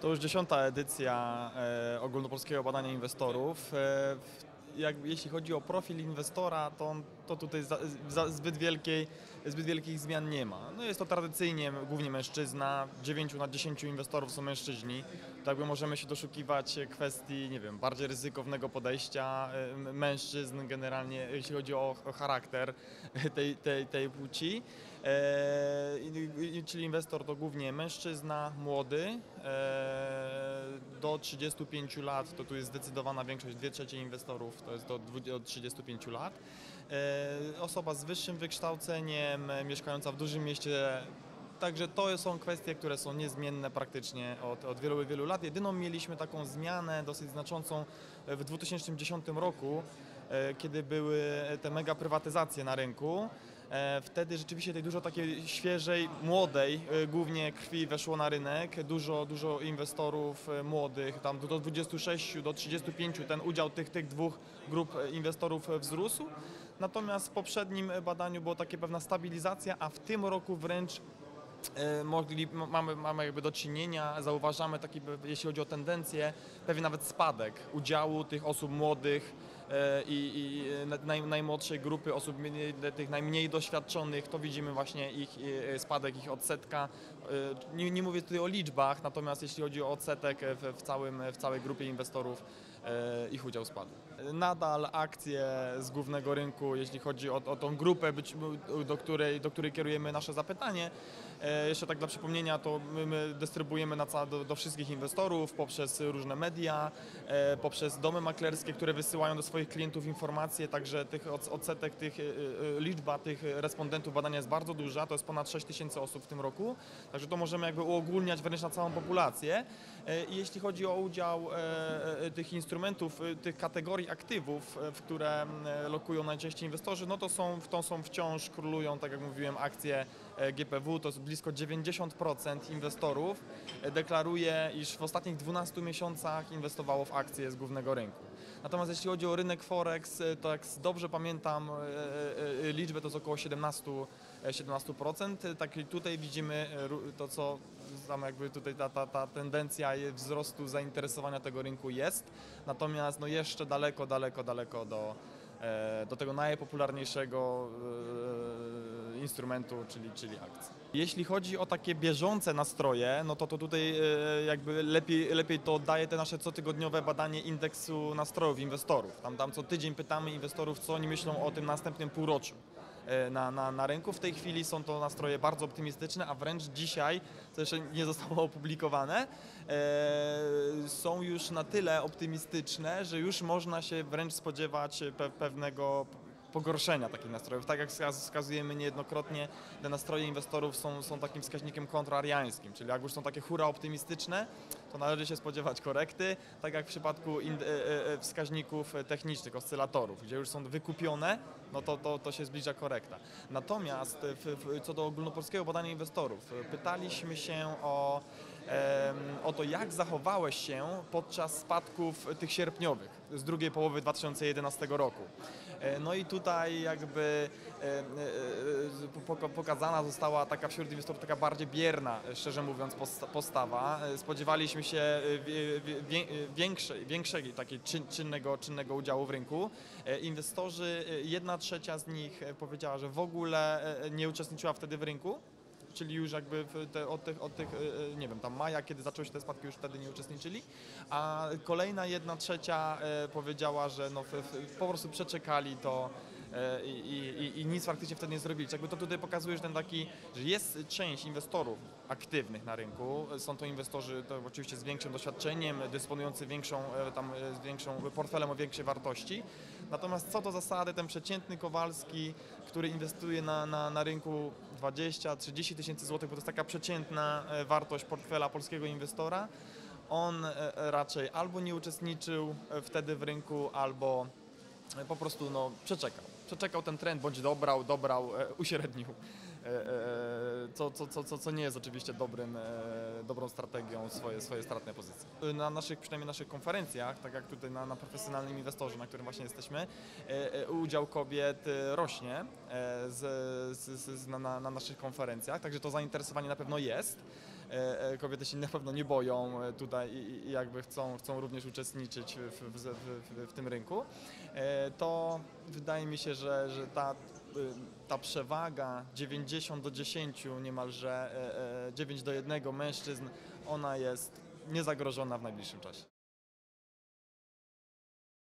To już 10. edycja ogólnopolskiego badania inwestorów. Jeśli chodzi o profil inwestora, to tutaj zbyt wielkich zmian nie ma. No jest to tradycyjnie głównie mężczyzna, 9 na 10 inwestorów są mężczyźni. Tak jakby możemy się doszukiwać kwestii, nie wiem, bardziej ryzykownego podejścia mężczyzn generalnie, jeśli chodzi o charakter tej płci. Czyli inwestor to głównie mężczyzna, młody, do 35 lat, to tu jest zdecydowana większość, 2/3 inwestorów to jest do 35 lat. Osoba z wyższym wykształceniem, mieszkająca w dużym mieście. Także to są kwestie, które są niezmienne praktycznie od wielu, wielu lat. Jedyną mieliśmy taką zmianę dosyć znaczącą w 2010 roku, kiedy były te mega prywatyzacje na rynku. Wtedy rzeczywiście tej dużo takiej świeżej, młodej głównie krwi weszło na rynek, dużo inwestorów młodych, tam do 26, do 35 ten udział tych dwóch grup inwestorów wzrósł. Natomiast w poprzednim badaniu była taka pewna stabilizacja, a w tym roku wręcz mamy jakby do czynienia, zauważamy taki, jeśli chodzi o tendencję, pewien nawet spadek udziału tych osób młodych i najmłodszej grupy osób, tych najmniej doświadczonych, to widzimy właśnie spadek ich odsetka. Nie mówię tutaj o liczbach, natomiast jeśli chodzi o odsetek w całej grupie inwestorów, ich udział spadł. Nadal akcje z głównego rynku, jeśli chodzi o tą grupę, do której kierujemy nasze zapytanie. Jeszcze tak dla przypomnienia, to my dystrybuujemy do wszystkich inwestorów poprzez różne media, poprzez domy maklerskie, które wysyłają do swoich klientów informacje, także liczba tych respondentów badania jest bardzo duża, to jest ponad 6 000 osób w tym roku, także to możemy jakby uogólniać wręcz na całą populację. I jeśli chodzi o udział tych instrumentów, tych kategorii aktywów, w które lokują najczęściej inwestorzy, no to są wciąż królują, tak jak mówiłem, akcje GPW, to jest blisko 90% inwestorów deklaruje, iż w ostatnich 12 miesiącach inwestowało w akcje z głównego rynku. Natomiast jeśli chodzi o rynek Forex, to jak dobrze pamiętam liczbę, to jest około 17%. Tak tutaj widzimy to, co tam jakby tutaj ta tendencja wzrostu zainteresowania tego rynku jest. Natomiast no jeszcze daleko do tego najpopularniejszego instrumentu, czyli akcji. Jeśli chodzi o takie bieżące nastroje, no to tutaj jakby lepiej to oddaje te nasze cotygodniowe badanie indeksu nastrojów inwestorów. Tam co tydzień pytamy inwestorów, co oni myślą o tym następnym półroczu na rynku. W tej chwili są to nastroje bardzo optymistyczne, a wręcz dzisiaj, co jeszcze nie zostało opublikowane, są już na tyle optymistyczne, że już można się wręcz spodziewać pewnego pogorszenia takich nastrojów. Tak jak wskazujemy niejednokrotnie, te nastroje inwestorów są takim wskaźnikiem kontrariańskim, czyli jak już są takie hura optymistyczne, to należy się spodziewać korekty, tak jak w przypadku wskaźników technicznych, oscylatorów, gdzie już są wykupione, no to się zbliża korekta. Natomiast co do ogólnopolskiego badania inwestorów, pytaliśmy się o to, jak zachowałeś się podczas spadków tych sierpniowych z drugiej połowy 2011 roku. No i tutaj jakby pokazana została taka wśród inwestorów taka bardziej bierna, szczerze mówiąc, postawa. Spodziewaliśmy się większego takiego czynnego udziału w rynku. Inwestorzy, 1/3 z nich powiedziała, że w ogóle nie uczestniczyła wtedy w rynku. Czyli już jakby od tych, nie wiem, tam maja, kiedy zaczęły się te spadki, już wtedy nie uczestniczyli, a kolejna 1/3 powiedziała, że no po prostu przeczekali to i nic faktycznie wtedy nie zrobili. Jakby to tutaj pokazuje, że jest część inwestorów aktywnych na rynku, są to inwestorzy to oczywiście z większym doświadczeniem, dysponujący większą portfelem o większej wartości. Natomiast co do zasady, ten przeciętny Kowalski, który inwestuje na rynku 20-30 tysięcy złotych, bo to jest taka przeciętna wartość portfela polskiego inwestora, on raczej albo nie uczestniczył wtedy w rynku, albo po prostu no, przeczekał ten trend, bądź dobrał, uśrednił, co nie jest oczywiście dobrą strategią swoje stratne pozycje. Przynajmniej naszych konferencjach, tak jak tutaj na profesjonalnym inwestorze, na którym właśnie jesteśmy, udział kobiet rośnie na naszych konferencjach, także to zainteresowanie na pewno jest. kobiety się na pewno nie boją tutaj i jakby chcą również uczestniczyć w tym rynku, to wydaje mi się, że ta przewaga 90-10 niemalże 9-1 mężczyzn, ona jest niezagrożona w najbliższym czasie.